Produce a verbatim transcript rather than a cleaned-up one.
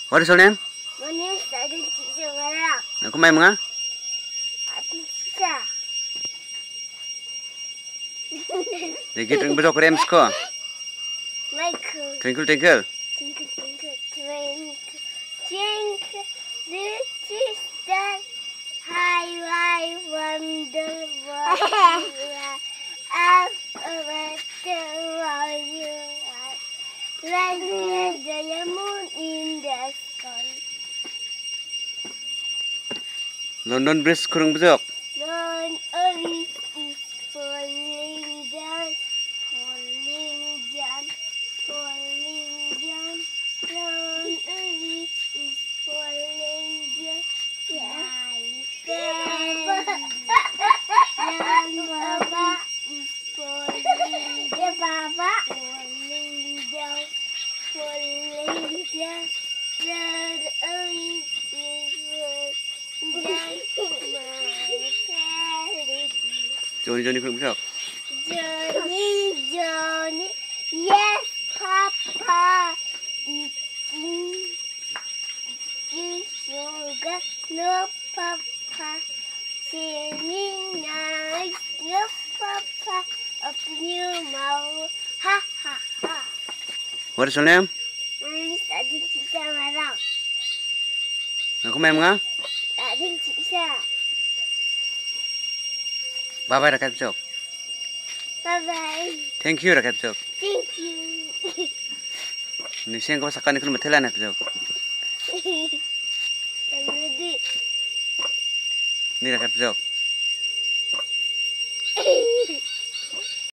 What is your name? My name is Aden Cica Marak. Aku main mga? Aden Cica. Dikit ring besok rem sko. Michael. Twinkle twinkle. Twinkle, twinkle, twinkle, twinkle, little star, how I wonder what you are. Up over the world you are, like a diamond in the sky. London Bridge kurang besok. Don't worry, it's falling down, falling down, falling down. Don't worry, it's falling down. My friend, Papa is falling down, Papa, falling down, falling down. Don't worry, it's falling down. My friend. Johnny Johnny kurang besok. Johnny, Johnny, yes, Papa. Eating, eating sugar, no, Papa. Singing nice, no, Papa. Open your mouth, ha, ha, ha. What is your name? My name is Aden Cica Marak. Aku main mga? Aden Cica. Bye bye rakat besok. Bye-bye. Thank you rakat besok. Thank you. Ni siang kau sakan ikut matelan nak besok. I'm ready. Ni rakat besok.